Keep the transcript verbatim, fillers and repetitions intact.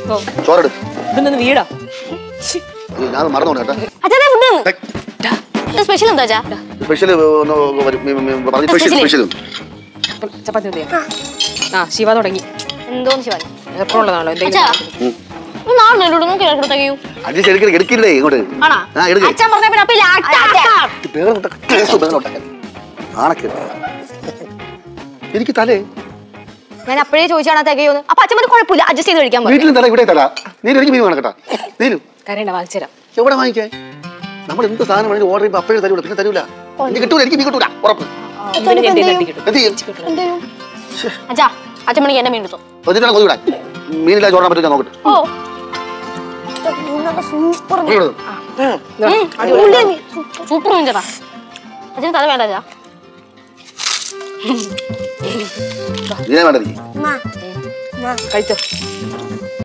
ചോറെടു. ഇതൊന്നും വീടാ. ഞാൻ മറന്നു കേട്ടോ. സ്പെഷ്യൽ എന്താ സ്പെഷ്യൽ സ്പെഷ്യൽ ചപ്പാത്തി മതിയോ? ആ ശിവ തുടങ്ങി. എന്തോന്ന് ശിവ എപ്പോഴും ഉള്ളതാണല്ലോ എന്തെങ്കിലും. എടുക്കില്ലേ ഇങ്ങോട്ട് എനിക്ക് തലേ ഞാൻ അപ്പോഴേ ചോദിച്ചാണ് തികയോന്ന്. അപ്പൊ അച്ഛൻ കുഴപ്പമില്ല, അഡ്ജസ്റ്റ് ചെയ്ത് കഴിക്കാൻ വീട്ടിലും തല ഇവിടെ തല. നീര് എനിക്ക് മീൻ വേണം കേട്ടാ. നീരു കരണ്ട വാങ്ങിച്ചുതരാം. എവിടെ വാങ്ങിക്കാൻ? നമ്മൾ എന്ത് സാധനം വേണമെങ്കിലും ഓർഡർ ചെയ്യുമ്പോൾ അപ്പോഴേ തരൂല, പിന്നെ തരൂല. എനിക്ക് കിട്ടൂല, എനിക്ക് മീൻ കിട്ടൂല ഉറപ്പ്. അച്ഛാ അച്ഛൻ മണിക്ക് എന്നെ മീൻ എടുത്തു. മീനില്ല ചോറാൻ പറ്റില്ല നോക്കട്ടെ. സൂപ്പർ മീൻ ചേട്ടാ. അച്ഛന് തല വേണ്ട അച്ഛാ. ഇതിനെ വേണ്ട കഴിച്ചോ.